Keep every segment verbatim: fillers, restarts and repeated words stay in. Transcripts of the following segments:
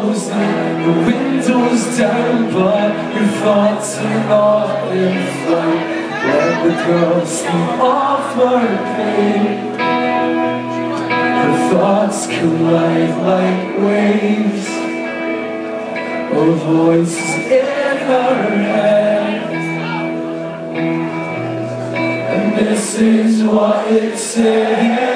closed and the windows down, but your thoughts are not in flight. Let the girl sleep off her pain. Her thoughts collide like waves of voices in her head. And this is what it says: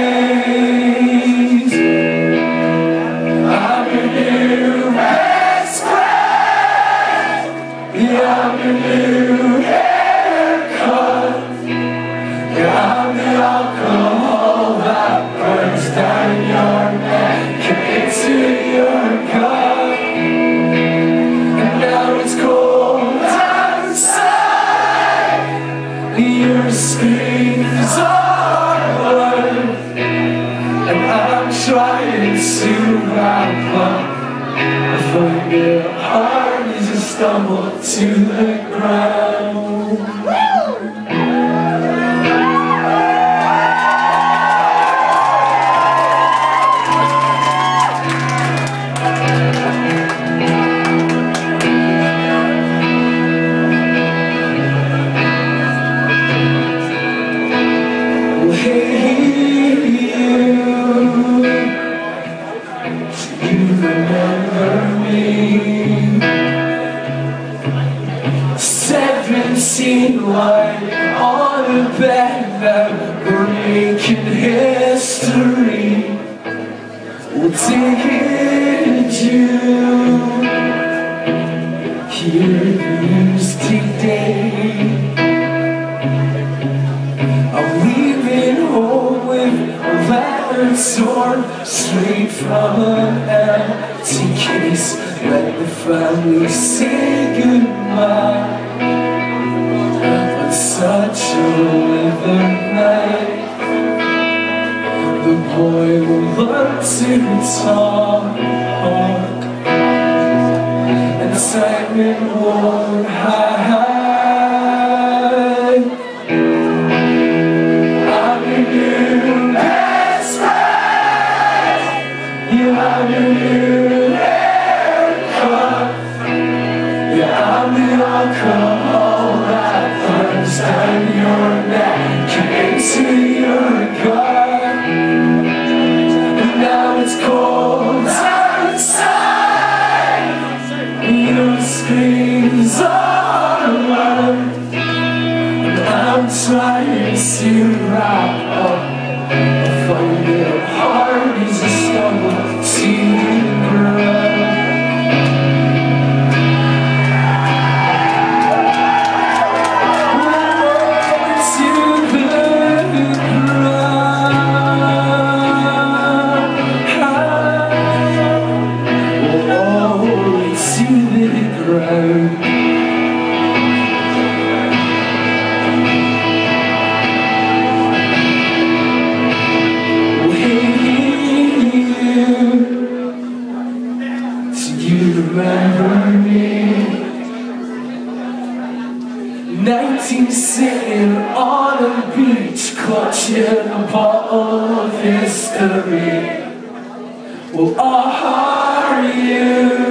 I'm your new best friend. Yeah, I'm your new haircut. Yeah, I'm the alcohol that burns down your neck into your gut. And now it's cold outside. Your screams are loud, and I'm trying to wrap up. I find it hard as you stumble to the ground. Seventeen lying on a bed, now we're making history. Well, did you hear the news today? I'm leaving home with a letter torn straight from an empty case. Let the family say goodbye on such a withered night. The boy will learn to talk, and Simon won't hide. I'm your new best friend. You have your new haircut. Yeah, I'm the alcohol that burns down your neck into your gut. And now it's cold outside. Your screams are loud, and I'm trying to wrap up. I find it hard as I stumble to the ground. Nineteen sitting on a beach, clutching a bottle of history. Well, are you?